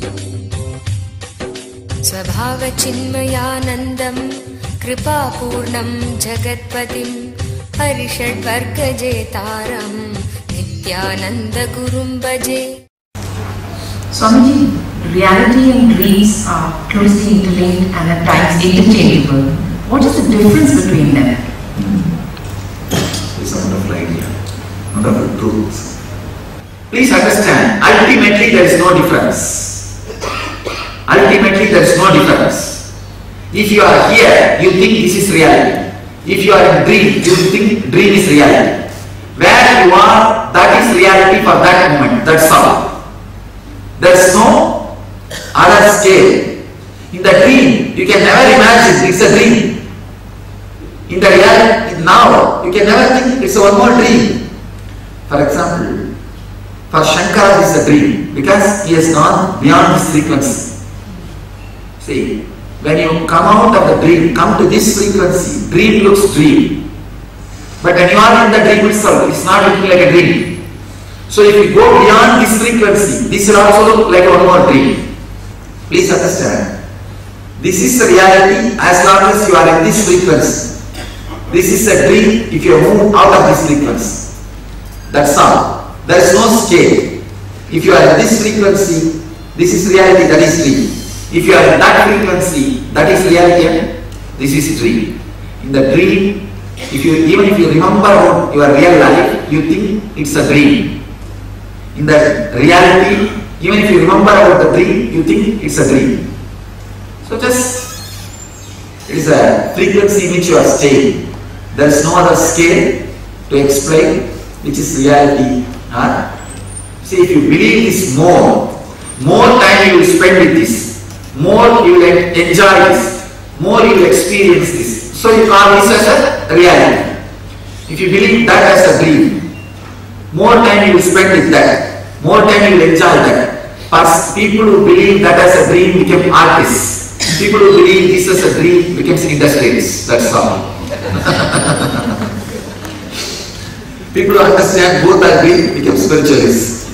स्वभावचिन्मयानन्दं कृपापूर्णं जगत्पतिं हरिषड्वर्गजेतारं नित्यानन्दगुरुं भजे. Swamiji, reality and dreams are closely interlinked and at times interchangeable. What is the difference between them? It's a wonderful idea, wonderful truth. Please understand, ultimately there is no difference. Ultimately there is no difference. If you are here, you think this is reality. If you are in dream, you think dream is reality. Where you are, that is reality for that moment. That's all. There is no other scale. In the dream, you can never imagine it's a dream. In the reality, now, you can never think it's one more dream. For example, for Shankara this is a dream because he has gone beyond this frequency. See, when you come out of the dream, come to this frequency, dream looks dream. But when you are in the dream itself, it's not looking like a dream. So if you go beyond this frequency, this will also look like one more dream. Please understand. This is the reality as long as you are in this frequency. This is a dream if you move out of this frequency. That's all. There is no scale. If you are in this frequency, this is reality, that is dream. If you are in that frequency, that is reality and this is dream. In the dream, even if you remember about your real life, you think it's a dream. In the reality, even if you remember about the dream, you think it's a dream. So just, it is a frequency in which you are staying. There is no other scale to explain which is reality. See, if you believe this more time you will spend with this, more you will enjoy this, more you will experience this. So you call this as a reality. If you believe that as a dream, more time you will spend with that, more time you will enjoy that. People who believe that as a dream become artists. People who believe this as a dream becomes industrialists. That's all. People who understand both are dream become spiritualists.